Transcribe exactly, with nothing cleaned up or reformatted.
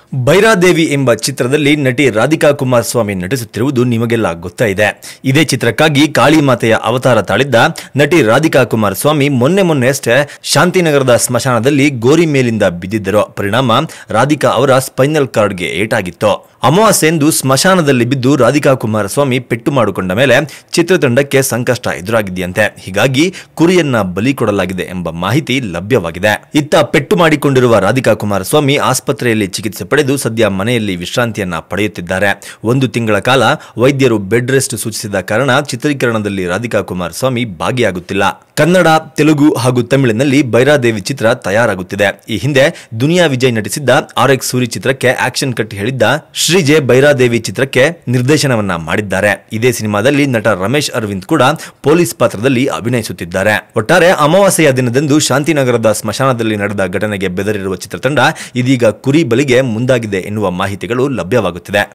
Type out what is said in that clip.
ಭೈರಾದೇವಿ ಎಂಬ ಚಿತ್ರದಲ್ಲಿ ನಟಿ ರಾಧಿಕಾ ಕುಮಾರಸ್ವಾಮಿ ನಟಿಸುತ್ತಿರುವುದು ನಿಮಗೆಲ್ಲ ಗೊತ್ತಾ ಇದೆ. ಇದೇ ಚಿತ್ರಕ್ಕಾಗಿ ಕಾಳಿಮಾತೆಯ ಅವತಾರ ತಾಳಿದ್ದ ನಟಿ ರಾಧಿಕಾ ಕುಮಾರಸ್ವಾಮಿ ಮೊನ್ನೆ ಮೊನ್ನೆಯಷ್ಟೇ ಶಾಂತಿನಗರದ ಸ್ಮಶಾನದಲ್ಲಿ ಗೋರಿ ಮೇಲಿಂದ ಬಿದ್ದಿದ್ದರು. ಪರಿಣಾಮ ರಾಧಿಕಾ ಅವರ ಸ್ಪೈನಲ್ ಕಾರ್ಡ್ಗೆ ಏಟಾಗಿತ್ತು. ಅಮಾವಾಸ್ಯೆಂದು ಸ್ಮಶಾನದಲ್ಲಿ ಬಿದ್ದು ರಾಧಿಕಾ ಕುಮಾರಸ್ವಾಮಿ ಪೆಟ್ಟು ಮಾಡಿಕೊಂಡ ಮೇಲೆ ಚಿತ್ರತಂಡಕ್ಕೆ ಸಂಕಷ್ಟ ಎದುರಾಗಿದೆಯಂತೆ. ಹೀಗಾಗಿ ಕುರಿಯನ್ನ ಬಲಿ ಕೊಡಲಾಗಿದೆ ಎಂಬ ಮಾಹಿತಿ ಲಭ್ಯವಾಗಿದೆ. ಇತ್ತ ಪೆಟ್ಟು ಮಾಡಿಕೊಂಡಿರುವ ರಾಧಿಕಾ ಕುಮಾರಸ್ವಾಮಿ ಆಸ್ಪತ್ರೆಯಲ್ಲಿ ಚಿಕಿತ್ಸೆ ಪಡೆದು ಸದ್ಯ ಮನೆಯಲ್ಲಿ ವಿಶ್ರಾಂತಿಯನ್ನ ಪಡೆಯುತ್ತಿದ್ದಾರೆ. ಒಂದು ತಿಂಗಳ ಕಾಲ ವೈದ್ಯರು ಬೆಡ್ ರೆಸ್ಟ್ ಸೂಚಿಸಿದ ಕಾರಣ ಚಿತ್ರೀಕರಣದಲ್ಲಿ ರಾಧಿಕಾ ಕುಮಾರಸ್ವಾಮಿ ಭಾಗಿಯಾಗುತ್ತಿಲ್ಲ. ಕನ್ನಡ, ತೆಲುಗು ಹಾಗೂ ತಮಿಳಿನಲ್ಲಿ ಭೈರಾದೇವಿ ಚಿತ್ರ ತಯಾರಾಗುತ್ತಿದೆ. ಈ ಹಿಂದೆ ದುನಿಯಾ ವಿಜಯ್ ನಟಿಸಿದ್ದ ಆರ್ ಎಕ್ಸ್ ಸೂರಿ ಚಿತ್ರಕ್ಕೆ ಆಕ್ಷನ್ ಕಟ್ ಹೇಳಿದ್ದ ಶ್ರೀಜೆ ಭೈರಾದೇವಿ ಚಿತ್ರಕ್ಕೆ ನಿರ್ದೇಶನವನ್ನ ಮಾಡಿದ್ದಾರೆ. ಇದೇ ಸಿನಿಮಾದಲ್ಲಿ ನಟ ರಮೇಶ್ ಅರವಿಂದ್ ಕೂಡ ಪೊಲೀಸ್ ಪಾತ್ರದಲ್ಲಿ ಅಭಿನಯಿಸುತ್ತಿದ್ದಾರೆ. ಒಟ್ಟಾರೆ ಅಮಾವಾಸ್ಯೆಯ ದಿನದಂದು ಶಾಂತಿನಗರದ ಸ್ಮಶಾನದಲ್ಲಿ ನಡೆದ ಘಟನೆಗೆ ಬೆದರಿರುವ ಚಿತ್ರತಂಡ ಇದೀಗ ಕುರಿ ಬಲಿಗೆ ಮುಂದಾಗಿದೆ ಎನ್ನುವ ಮಾಹಿತಿಗಳು ಲಭ್ಯವಾಗುತ್ತಿದೆ.